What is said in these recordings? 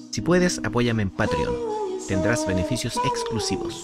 Si puedes, apóyame en Patreon. Tendrás beneficios exclusivos.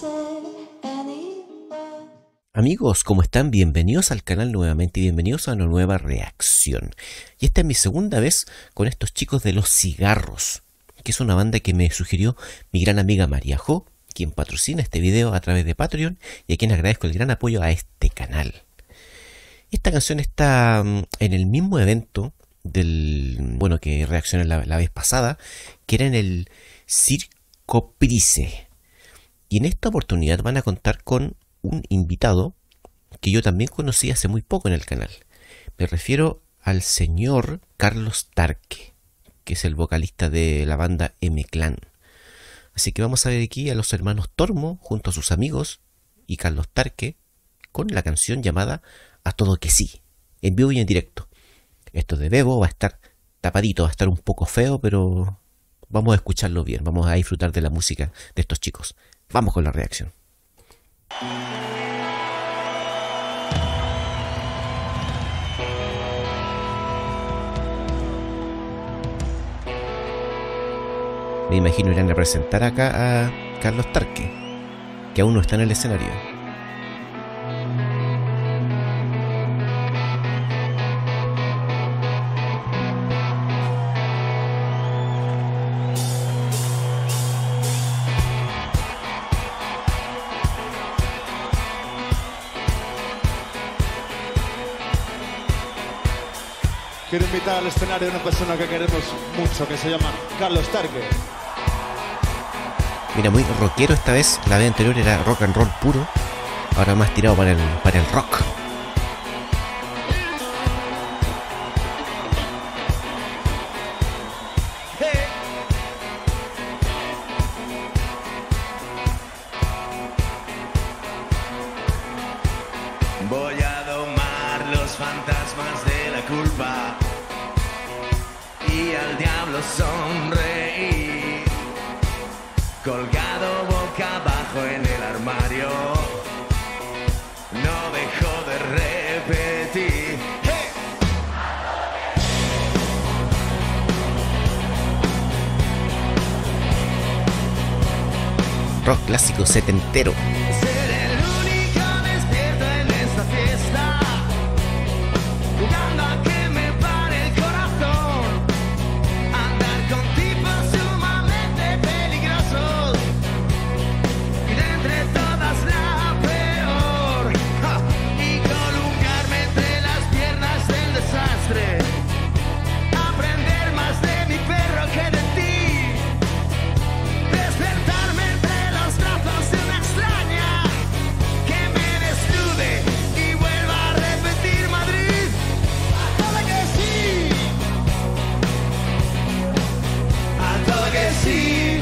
Amigos, ¿cómo están? Bienvenidos al canal nuevamente y bienvenidos a una nueva reacción. Y esta es mi segunda vez con estos chicos de Los Cigarros, que es una banda que me sugirió mi gran amiga María Jo, quien patrocina este video a través de Patreon y a quien agradezco el gran apoyo a este canal. Esta canción está en el mismo evento que reaccioné la vez pasada, que era en el Circo Price. Y en esta oportunidad van a contar con un invitado que yo también conocí hace muy poco en el canal. Me refiero al señor Carlos Tarque, que es el vocalista de la banda M-Clan. Así que vamos a ver aquí a los hermanos Tormo junto a sus amigos y Carlos Tarque con la canción llamada A Todo Que Sí, en vivo y en directo. Esto de Bebo va a estar tapadito, va a estar un poco feo, pero vamos a escucharlo bien, vamos a disfrutar de la música de estos chicos. Vamos con la reacción. Me imagino irán a presentar acá a Carlos Tarque, que aún no está en el escenario. Quiero invitar al escenario a una persona que queremos mucho, que se llama Carlos Tarque. Mira, muy rockero esta vez. La vez anterior era rock and roll puro, ahora más tirado para el rock. Voy a domar los fantasmas de la culpa y al diablo sonreír, colgado boca abajo en el armario, no dejo de repetir. ¡Hey! Rock clásico setentero. Ser el único despierto en esta fiesta, jugando a que me pare el corazón, andar con tipos sumamente peligrosos y de entre todas la peor, y columpiarme entre las piernas del desastre, aprender más de mi perro que de ti, despertarme entre los brazos de una extraña que me desnude y vuelva a repetir Madrid. A todo que sí, a todo que sí.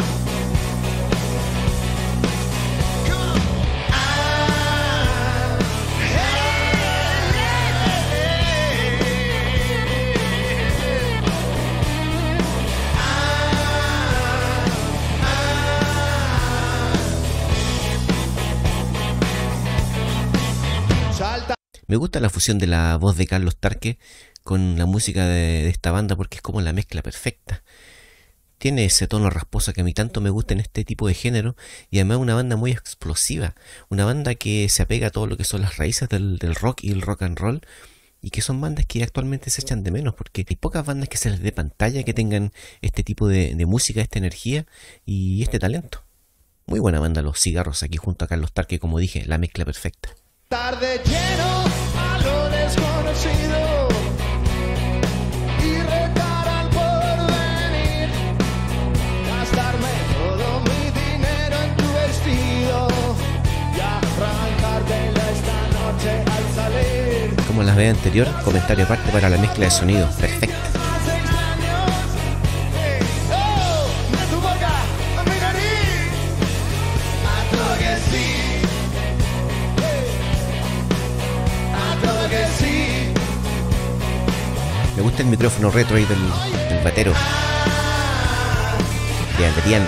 Salta. Me gusta la fusión de la voz de Carlos Tarque con la música de esta banda porque es como la mezcla perfecta. Tiene ese tono rasposo que a mí tanto me gusta en este tipo de género y además una banda muy explosiva, una banda que se apega a todo lo que son las raíces del rock y el rock and roll y que son bandas que actualmente se echan de menos porque hay pocas bandas que se les dé pantalla que tengan este tipo de música, esta energía y este talento. Muy buena banda Los Cigarros aquí junto a Carlos Tarque, como dije, la mezcla perfecta. Tarde lleno a lo desconocido y retar al porvenir, gastarme todo mi dinero en tu vestido y arrancártela esta noche al salir. Como la vez anterior, comentario aparte para la mezcla de sonido, perfecta. Más extraños, de tu boca a mi nariz, a todo que sí. Que sí. Me gusta el micrófono retro ahí del batero de Adrián.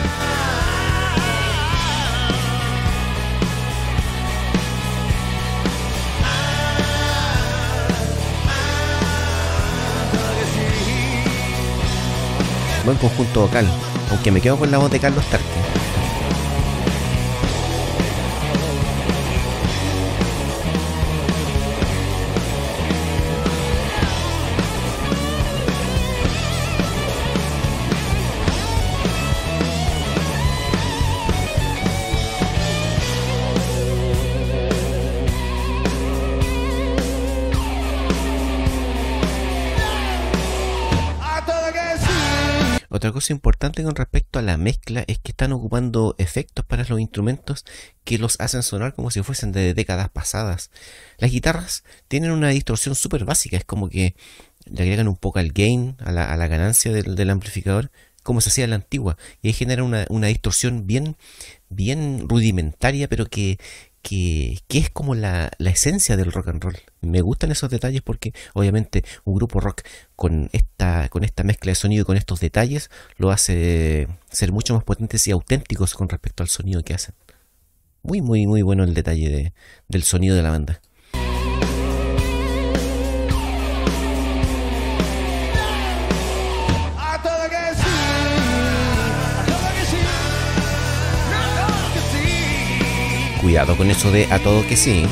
Buen conjunto vocal, aunque me quedo con la voz de Carlos Tarque. Otra cosa importante con respecto a la mezcla es que están ocupando efectos para los instrumentos que los hacen sonar como si fuesen de décadas pasadas. Las guitarras tienen una distorsión súper básica, es como que le agregan un poco al gain, a la ganancia del amplificador, como se hacía en la antigua, y ahí genera una distorsión bien rudimentaria, pero que es como la esencia del rock and roll. Me gustan esos detalles porque obviamente un grupo rock con esta mezcla de sonido y con estos detalles lo hace ser mucho más potentes y auténticos con respecto al sonido que hacen. Muy bueno el detalle del sonido de la banda. Cuidado con eso de a todo que sí.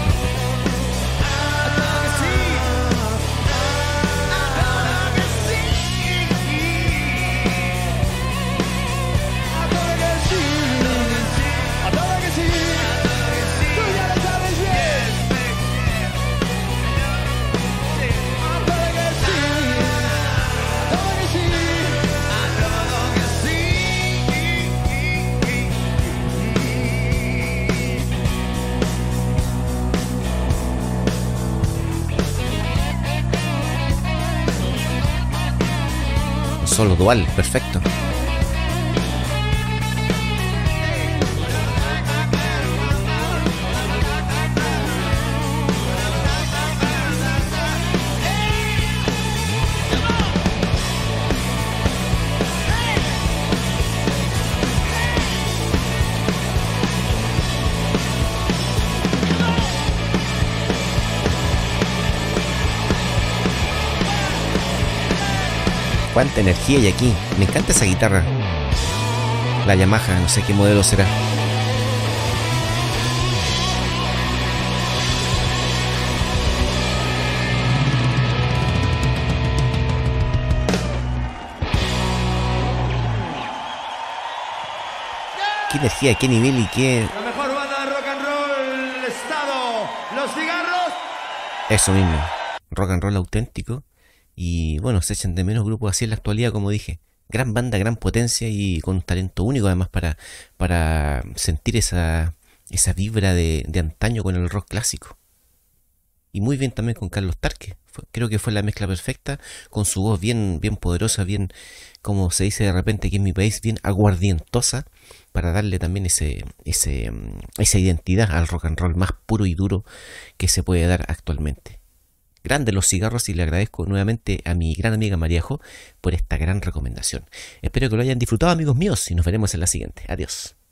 Solo dual, perfecto. Cuánta energía hay aquí. Me encanta esa guitarra. La Yamaha, no sé qué modelo será. Qué energía, qué nivel y qué... La mejor banda de rock and roll del estado, Los Cigarros. Eso mismo. Rock and roll auténtico. Y bueno, se echan de menos grupos así en la actualidad, como dije. Gran banda, gran potencia y con un talento único además para sentir esa vibra de antaño con el rock clásico. Y muy bien también con Carlos Tarque. Creo que fue la mezcla perfecta, con su voz bien poderosa, bien, como se dice de repente aquí en mi país, bien aguardientosa, para darle también esa identidad al rock and roll más puro y duro que se puede dar actualmente. Grande Los Cigarros, y le agradezco nuevamente a mi gran amiga Mariajo por esta gran recomendación. Espero que lo hayan disfrutado, amigos míos, y nos veremos en la siguiente. Adiós.